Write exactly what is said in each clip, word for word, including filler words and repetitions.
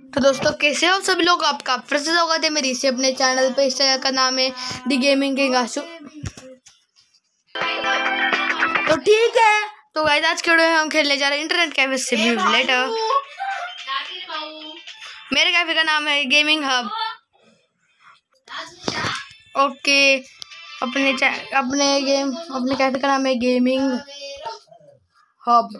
तो दोस्तों कैसे हो सभी लोग, आपका फिर से स्वागत है मेरी से अपने चैनल पे। इस चैनल का नाम है दी गेमिंग किंग आशु। तो ठीक है, तो गाइस आज के वीडियो में हम खेलने जा रहे हैं इंटरनेट कैफे सिम्युलेटर। मेरे कैफे का नाम है गेमिंग हब। ओके, अपने अपने गेम अपने कैफे का नाम है gaming hub.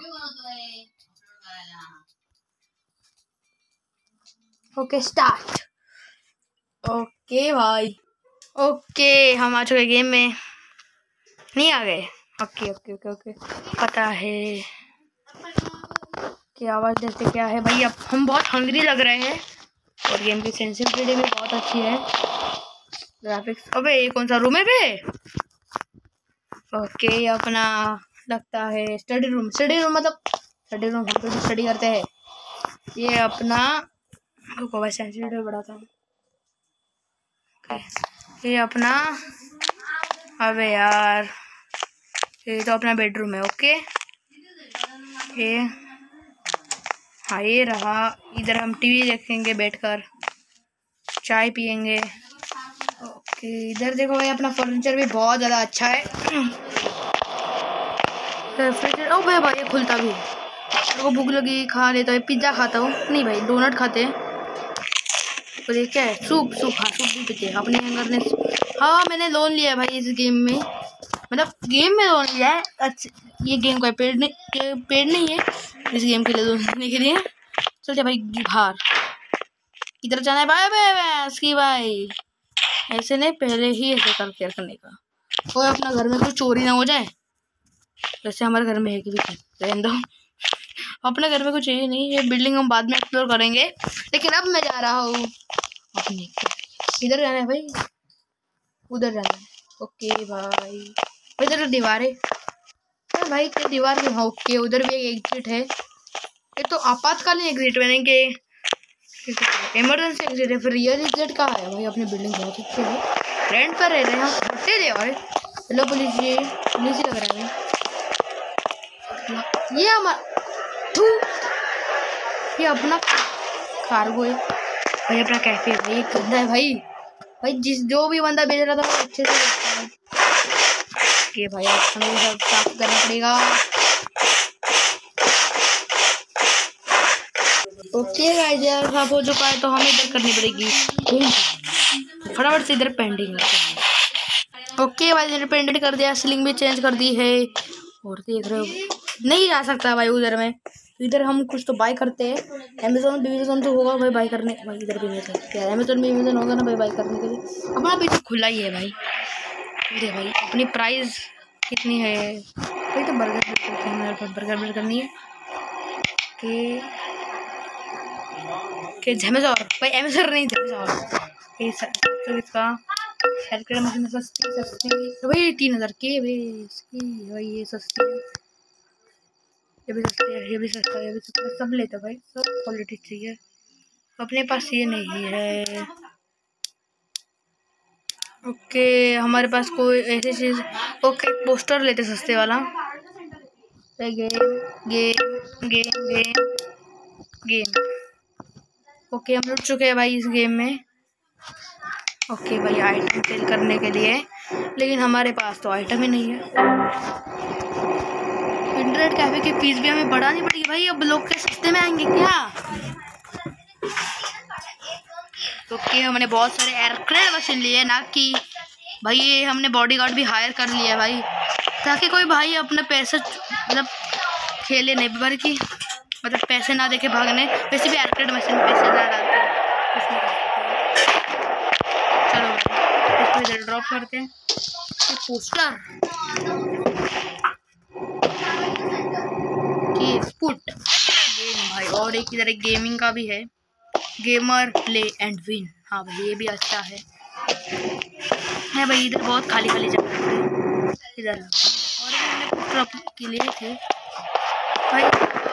Okay start. Okay भाई, ओके हम आ चुके गेम में। नहीं आ गए? ओके ओके ओके ओके पता है कि आवाज़ देते क्या है भाई। अब हम बहुत हंग्री लग रहे हैं और गेम की सेंसिटिविटी भी बहुत अच्छी है। ग्राफिक्स, अबे ये कौन सा रूम है बे? ओके अपना लगता है स्टडी रूम। स्टडी रूम मतलब स्टडी रूम, हम तो स्टडी करते हैं। ये अपना सेंसिटिविटी बड़ा था। ये अपना, अबे यार ये तो अपना बेडरूम है। ओके ये हाँ ये रहा। इधर हम टीवी देखेंगे बैठकर, चाय पियेंगे। ओके इधर देखो भाई, अपना फर्नीचर भी बहुत ज़्यादा अच्छा है। रेफ्रिजरेटर, ओ भाई भाई ये खुलता भी। मेरे को भूख लगी, खा लेता हूँ। पिज़्ज़ा खाता हूँ, नहीं भाई डोनट खाते हैं। और ये क्या है? सूप। सूप हाँ सूप भी पीते हैं अपने घर ने। हाँ मैंने लोन लिया है भाई इस गेम में, मतलब गेम में लोन लिया है। अच्छा ये गेम का पेड नहीं, पेड नहीं है इस गेम के लिए लोन लेने के लिए। चलते भाई बाहर। इधर जाना है भाई भाई इसकी भाई, ऐसे नहीं, पहले ही ऐसे करके रखने का। कोई अपना घर में कुछ चोरी ना हो जाए, जैसे हमारे घर में है कि भी रहने दो। अपने घर में कुछ चाहिए नहीं। ये बिल्डिंग हम बाद में एक्सप्लोर करेंगे, लेकिन अब मैं जा रहा हूँ अपने। इधर जाना है भाई, उधर जाना है। ओके भाई, इधर दीवारें भाई, क्या दीवार में? हाँ ओके उधर भी एक एग्जिट है। ये तो आपातकालीन एग्जिट बनेंगे, इमरजेंसी एग्जिट है। फिर रियल एग्जिट कहाँ है भाई? अपनी बिल्डिंग बहुत अच्छी है, रेंट पर रह रहे हैं हम। हटते दे भाई। हेलो पुलिस जी, पुलिस ही लग रहा है। ये हमारा ये अपना कार्गो है भाई, अपना कैफे है भाई। ये गंदा है भाई। भाई जिस जो भी बंदा बेच रहा था वो अच्छे से बेचता है। ये भाई हमें सब साफ करना पड़ेगा। ओके गाइस यार साफ हो चुका है, तो हमें इधर करनी पड़ेगी फटाफट से। इधर पेंटिंग करते हैं। ओके भाई इधर पेंटेड कर दिया, सीलिंग भी चेंज कर दी है। और देख रहे हो नहीं जा सकता भाई उधर में। इधर हम कुछ तो बाय करते हैं। अमेजोन अमेजोन तो होगा भाई बाय करने भाई। इधर भी नहीं सकते, अमेजोन भी अमेजोन होगा ना भाई बाय करने के लिए। अपना पीछे खुला ही है भाई। दे भाई अपनी प्राइस कितनी है भाई? तो बर्गर बर्गर बर्गर नहीं है कि कि अमेजोन भाई, अमेजोन नहीं अमेजोन। ये तो इसका कैलकुलेटर मशीन सस्ती सस्ती भाई, तीन हज़ार के भाई इसकी भाई। ये सस्ती है, ये भी सस्ती है, ये भी सस्ता है, ये भी सस्ता है। सब लेते भाई, सब क्वालिटी चाहिए। अपने पास ये नहीं है। ओके हमारे पास कोई ऐसी चीज़। ओके पोस्टर लेते सस्ते वाला। Game game game game game. Okay हम लुट चुके हैं भाई इस गेम में। ओके भाई आइटम सेल करने के लिए, लेकिन हमारे पास तो आइटम ही नहीं है। इंटरनेट कैफे की फीस भी हमें बढ़ानी पड़ेगी भाई। अब लोग के सस्ते में आएंगे क्या? ओके हमने बहुत सारे एयरक्रेफ्ट मशीन लिए ना कि भाई, ये हमने बॉडीगार्ड भी हायर कर लिया भाई, ताकि कोई भाई अपने पैसे मतलब खेले नहीं बार की, मतलब पैसे ना देके भागने। वैसे भी एयरक्रेफ्ट मशीन में पैसे ज़्यादा डालते हैं। चलो इसको इधर ड्रॉप करते हैं। पोस्टर की स्पुट गेम भाई, और एक इधर एक गेमिंग का भी है, गेमर प्ले एंड विन। हाँ भाई ये भी अच्छा है है भाई। इधर बहुत खाली खाली जगह है इधर, और हमने पोस्टर के लिए थे भाई।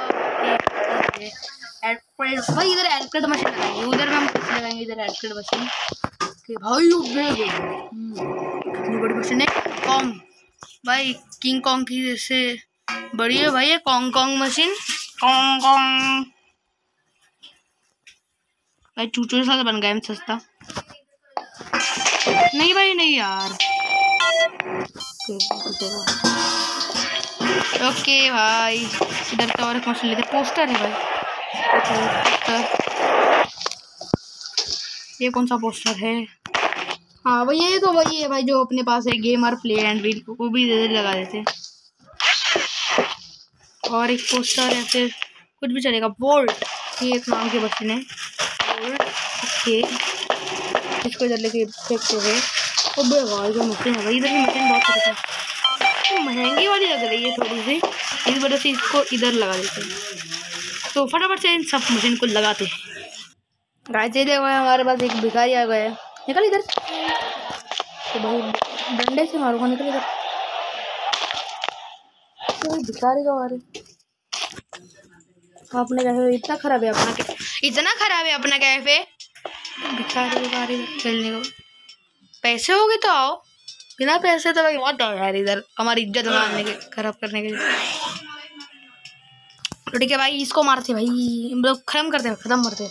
एक भाई इधर एयरक्रेफ्ट मशीन लगाएंगे, उधर में हम कुछ लगाएंगे। इधर एयरक्रेफ्ट मशीन के भाई कितनी बड़ी मशीन है। कॉन्ग भाई, किंग कॉन्ग की जैसे बड़ी है भाई ये Kong Kong machine. Kong Kong भाई चूचू साथ बन गए सस्ता। नहीं भाई नहीं यार। ओके भाई इधर तो और मशीन लेते पोस्टर है भाई। ये कौन सा पोस्टर है? हाँ भाई ये तो वही है भाई जो अपने पास है, गेमर प्ले एंड विल, वो भी इधर लगा देते। और एक पोस्टर है फिर कुछ भी चलेगा। वोल्ट ये एक नाम की मशीन है वोल्ट। ओके इसको इधर लेके फेंकते हैं। अबे भाई जो मशीन है भाई, इधर की मशीन बहुत अच्छी है, तो महंगी वाली लग रही है थोड़ी सी, इस वजह से इसको इधर लगा देते हैं। तो फटाफट से इन सब मशीन को लगाते हैं। गाय चले हुए हमारे पास एक भिखारी आ गया है। निकल इधर तो भाई डंडे से मारूंगा। निकल इधर तो भिखारी का मारे। आपने कैफे इतना खराब है अपना कैफे, इतना खराब है अपना कैफे। भिखारी भिखारी खेलने को पैसे होगे तो आओ, बिना पैसे तो भाई मत आओ यार इधर हमारी इज्जत मारने के खराब करने के लिए। तो ठीक है भाई इसको मारते भाई, मतलब खत्म करते खत्म करते।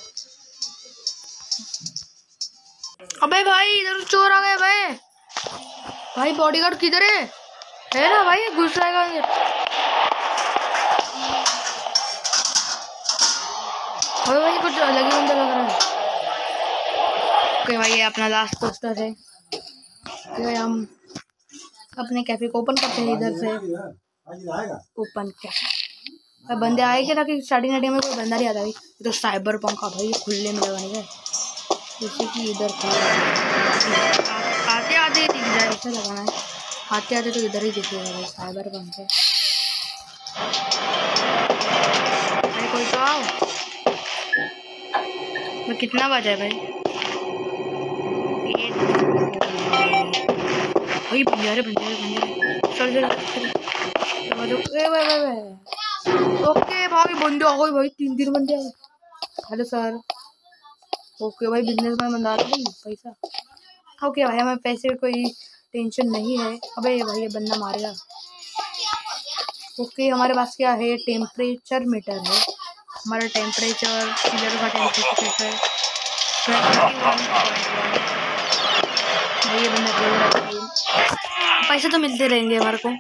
अबे भाई इधर चोर आ गए भाई। भाई बॉडीगार्ड किधर है? है ना भाई घुस जाएगा अंदर। अबे भाई कुछ अलग ही बंदा लग रहा है। ओके भाई ये अपना लास्ट पोस्टर है। तो हम अपने कैफे को ओपन करते हैं इधर से। ओपन क्या बंदे आएंगे ना कि स्टार्टिंग स्टार्टिंग में कोई बंदा नहीं आता भाई। तो साइबर पंक का भाई खुले में लगाने का, जैसे कि इधर आते आते ही दिख जाए ऐसा लगाना है। आते आते तो इधर ही दिखेगा भाई साइबर पंक है। भाई कोई तो आओ। मैं कितना बजा है भाई? भाई बंजारे बंजारे बंजारे चल चल ओके भाई बंदे आ गए भाई, तीन तीन बंदे आ गए। Hello sir. ओके भाई बिजनेस में बंदा भाई पैसा। ओके भाई हमें पैसे कोई टेंशन नहीं है। अबे भाई ये बंदा मारेगा। ओके हमारे पास क्या है? टेम्परेचर मीटर है। हमारा टेम्परेचर इधर का टेम्परेचर है भाई। ये बंदा बोल रहा है पैसे तो मिलते रहेंगे हमारे को।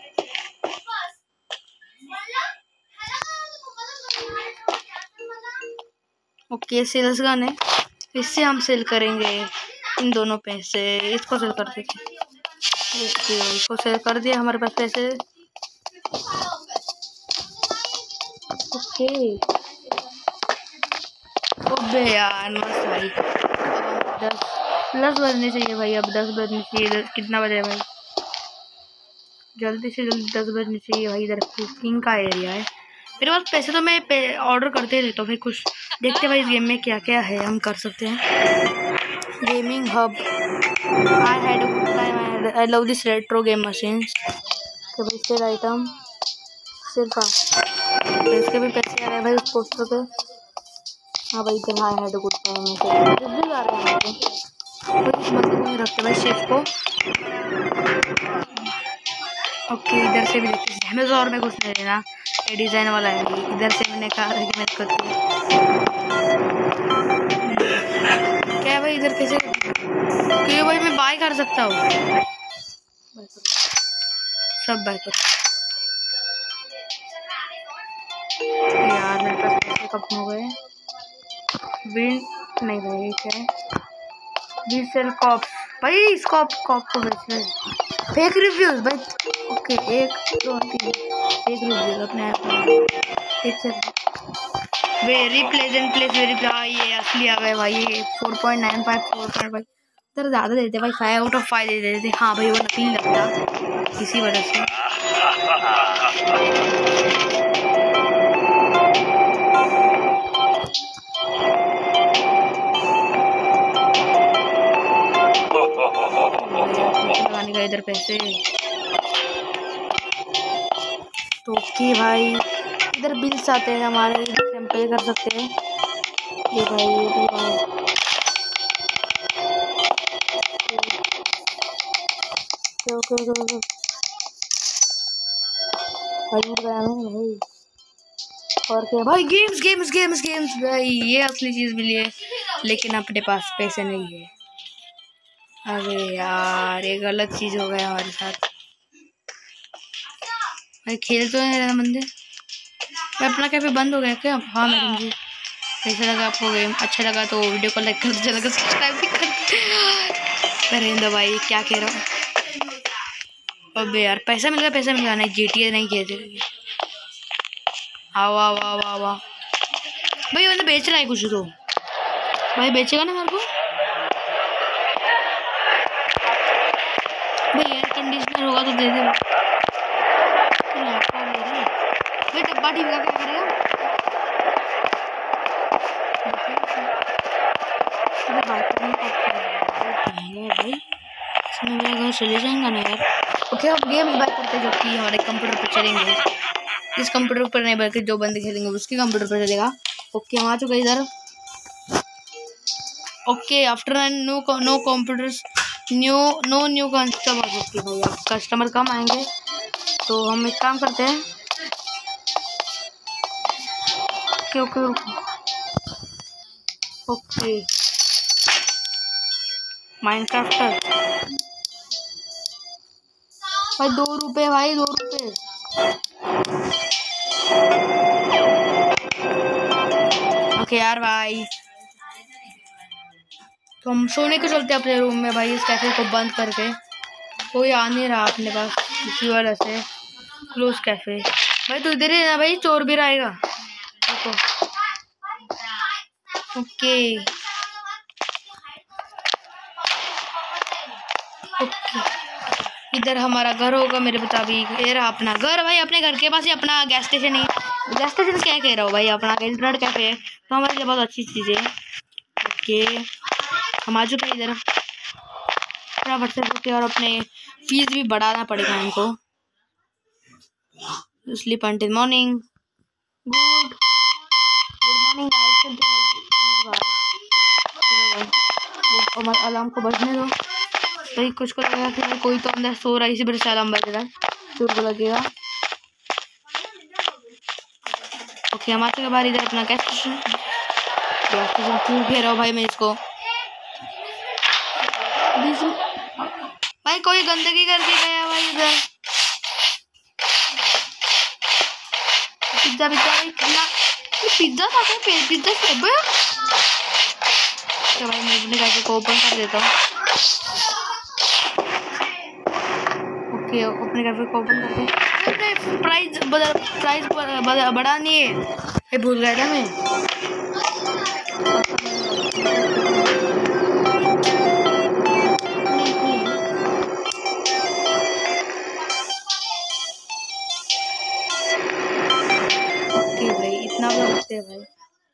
ओके सेल्स गन है, इससे हम सेल करेंगे इन दोनों पैसे। इसको सेल कर देते। ओके इसको सेल कर दिया हमारे पास पैसे। ओके ओबे यार मस्त भाई। दस दस बजने चाहिए भाई, अब दस बजने चाहिए। कितना बजे भाई? जल्दी से जल्दी दस बजने चाहिए भाई। इधर कुकिंग का एरिया है मेरे पास। पैसे तो मैं ऑर्डर करते रहता हूँ भाई। कुछ देखते भाई इस गेम में क्या क्या है हम कर सकते हैं। Gaming hub I had a good time, I love this retro game machines. तो भाई सेल आइटम सेल का इसके भी पैसे आ रहे हैं भाई उस पोस्टर पे। हाँ भाई इधर I had a good time में भी आ रहे हैं इस बंदे को रखते भाई शेफ को। ओके इधर से भी देखते हैं। हमें और में कुछ नहीं लेना, ये डिज़ाइन वाला है। इधर से मैंने कहा था कि मैं करती क्या भाई इधर कैसे? क्यों भाई मैं बाय कर सकता हूँ सब बाय कर। यार मेरे पास पैसे कब हो गए? विंड नहीं भाई क्या है? वी सेल कॉप भाई। इस कॉप कॉप को बेचना है। फेक रिव्यूज भाई। ओके एक दो तीन फेक रिव्यूज अपने ऐप में। ठीक है वेरी प्लेजेंट प्लेस वेरी भाई ये असली आ गए भाई। ये four point nine five four point भाई इधर ज़्यादा देते भाई। फाइव आउट ऑफ फाइव दे देते। हाँ भाई वो नकली लगता इसी वजह से। लगाने का इधर पैसे तो ओके भाई इधर बिल्स आते हैं हमारे, इधर से हम पे कर सकते हैं। ये भाई ये भाई ओके ओके ओके भाई भाई और क्या भाई? गेम्स गेम्स गेम्स गेम्स भाई ये असली चीज़ मिली है। लेकिन अपने पास पैसे नहीं है। अरे यार ये गलत चीज हो गया हमारे साथ। भाई खेल तो है मंदिर। अपना कैफे बंद हो गया क्या? हाँ मैडम जी। कैसा लगा आपको गेम? अच्छा लगा तो वीडियो को लाइक कर दो, चैनल को सब्सक्राइब भी कर दो भाई। क्या कह रहा हूँ? अबे यार पैसा मिल गया, पैसा मिल गया। नहीं जीटीए नहीं खेलते। आओ आओ आओ आओ आओ भाई, मतलब बेच रहा है कुछ तो। भाई बेचेगा ना मेरे को? भाई एयर कंडीशनर होगा तो दे दे। भाई डब्बा ठीक क्या करेगा? भाई इसमें मेरा घर चले जाएगा ना यार। ओके अब गेम्स बाय करते जो कि हमारे कंप्यूटर पर चलेंगे। इस कंप्यूटर पर नहीं बल्कि जो बंदे खेलेंगे उसके कंप्यूटर पर चलेगा। ओके हम आ चुके इधर। Okay after no no computers new no new customer. Okay भाई अब कस्टमर कम आएंगे तो हम एक काम करते हैं। ओके ओके ओके माइनक्राफ्टर भाई दो रुपए भाई दो रुपए। ओके यार भाई तो हम सोने को चलते हैं अपने रूम में भाई। इस कैफे को बंद करके कोई आ नहीं रहा अपने पास इसी वजह से क्लोज कैफे। भाई तू इधर ही ना भाई, चोर भी रहेगा। देखो ओके ओके इधर हमारा घर होगा मेरे मुताबिक। ये रहा अपना घर भाई। अपने घर के पास ही अपना गैस स्टेशन ही। गैस स्टेशन क्या कह रहा हूँ भाई, अपना इंटरनेट कैफे है तो हमारे लिए बहुत अच्छी चीज़ है। ओके हम आ चुके हैं इधर फटाफट से होके। और अपने फीस भी बढ़ाना पड़ेगा हमको। Sleep until morning. Good good morning guys. चलते हैं चलो भाई अलार्म को बजने दो भाई। कुछ को लगेगा कि भाई कोई तो अंदर सो रहा है, इसी वजह से अलार्म बज रहा है तो को लगेगा। ओके हम आते हैं बाहर इधर अपना गैस स्टेशन। गैस स्टेशन क्यों घेरा भाई मैं इसको? भाई कोई गंदगी करके गया भाई इधर। पिज्जा पिज्जा भाई खाना पिज्जा था क्या? पिज्जा सब तो भाई मैं अपने कैफे को ओपन कर देता हूँ। ओके अपने कैफे को ओपन करते हैं। अपने प्राइस बदल प्राइस बढ़ा नहीं है ये भूल गया था मैं। ओके भाई इतना बढ़ते हैं भाई।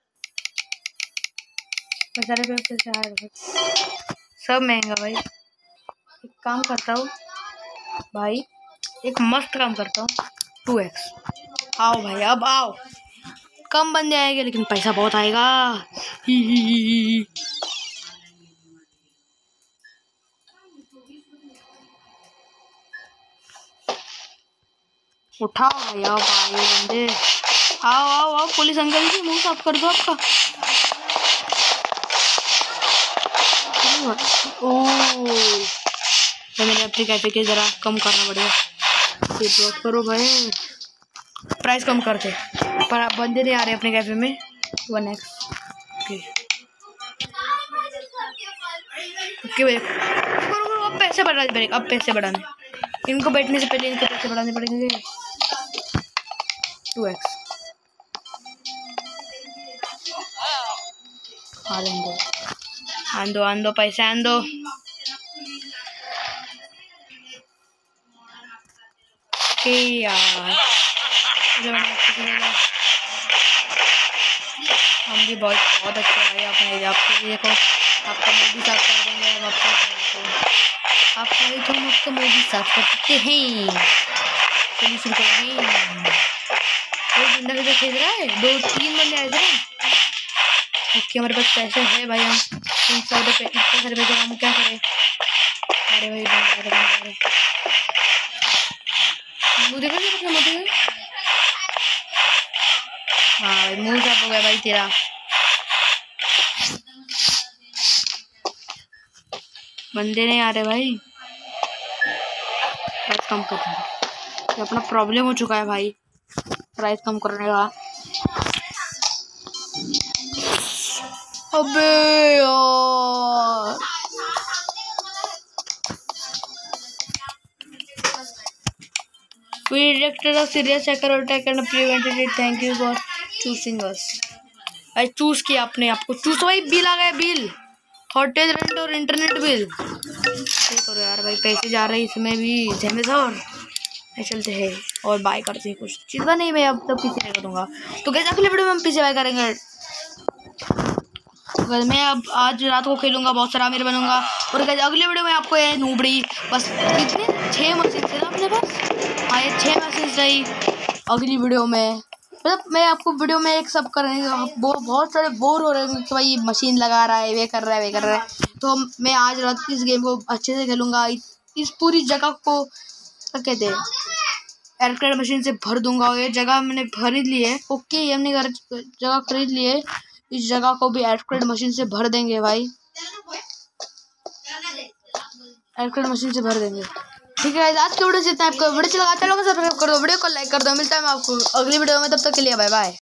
सारे पैसे से हार सब महंगा भाई। एक काम करता हूँ भाई, एक मस्त काम करता हूँ। टू एक्स आओ भाई अब आओ। कम बंदे आएंगे लेकिन पैसा बहुत आएगा। ही ही ही ही। उठाओ भाई आओ भाई बंदे आओ आओ आओ। पुलिस अंकल जी मुंह साफ कर दो आपका। ओह तो मैंने अपने कैफे के जरा कम करना पड़ेगा। ये ड्रॉप करो भाई, प्राइस कम करते पर आप बंदे नहीं आ रहे अपने कैफे में। वन एक्स ओके ओके भाई करो करो। अब पैसे बढ़ाने पड़ेंगे, अब पैसे बढ़ाने इनको बैठने से पहले इनके पैसे बढ़ाने पड़ेंगे। टू एक्स आंदो आंदो आंदो पैसे आंदो। यार हम भी बहुत बहुत अच्छे भाई। आपने आपको भी देखो आपका मुँह भी साफ कर देंगे हम आपको। आप चाहे तो हम आपका मुँह भी साफ कर सकते हैं। चलिए शुरू करेंगे। वो बंदा किधर खेल रहा है? दो तीन बंदे आए थे। ओके हमारे पास पैसे है भाई। हम तीन सौ रुपये इतने सारे पैसे हम क्या करें? अरे भाई बंदे मुँह देखा अपना मुँह देखा। हाँ भाई मुँह साफ हो गया भाई तेरा। बंदे नहीं आ रहे भाई, प्राइस कम कर दूंगा। ये अपना प्रॉब्लम हो चुका है भाई प्राइस कम करने का। अबे यार we detected a serious hacker attack and prevented it. Thank you for choosing us. भाई चूज किया अपने आप को। चूज भाई बिल आ गया, बिल हॉटेज रेंट और इंटरनेट बिल। ये करो यार भाई, पैसे जा रहे हैं इसमें भी अमेज़न। चलते हैं और बाय करते हैं कुछ चीज़। नहीं मैं अब तो पीछे नहीं करूँगा, तो कैसे अगले वीडियो में हम पीछे बाय करेंगे। तो मैं अब आज रात को खेलूंगा, बहुत सारा अमीर बनूंगा। और कैसे अगले वीडियो में आपको ये नूबड़ी बस कितने छः मशीन थे ना अपने पास। हाँ ये छः मशीन रही अगली वीडियो में। मतलब मैं आपको वीडियो में एक सब करेंगे, वो बहुत सारे बोर हो रहे हैं कि भाई ये मशीन लगा रहा है, वे कर रहा है, वे कर रहा है। तो मैं आज रात इस गेम को अच्छे से खेलूंगा। इस पूरी जगह को क्या कहते हैं एयरक्रेड मशीन से भर दूंगा। और ये जगह मैंने खरीद ली है। ओके हमने घर जगह खरीद ली है, इस जगह को भी एयरक्रेड मशीन से भर देंगे भाई, एयरक्रेड मशीन से भर देंगे। ठीक है आज की वीडियो से इतना। आपको वीडियो अच्छा लगा चलो सब्सक्राइब कर दो, वीडियो को लाइक कर दो। मिलता है मैं आपको अगली वीडियो में, तब तक के लिए बाय बाय।